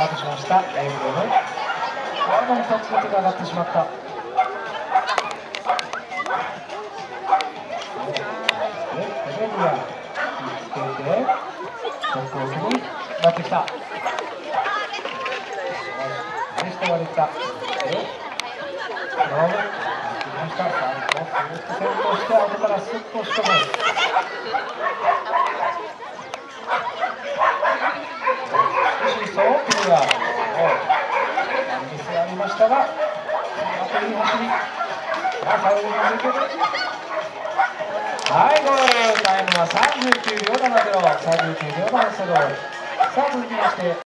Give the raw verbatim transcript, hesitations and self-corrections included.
タートしました。エーブレム。あのふたつの手が上がってしまった。で、エレニアつけて、バックオフになってきた。ナイスと割れた。で、ローム。ました。さあ、こうスーッと先行して、後からスッと押し込む。美しいそう、クリア。ミスがありましたが、あといい走り。さあ、最後に抜ける。はい、ゴール。タイムはさんじゅうきゅうびょうななじゅう。さんじゅうきゅうびょうななじゅう。さあ、続きまして。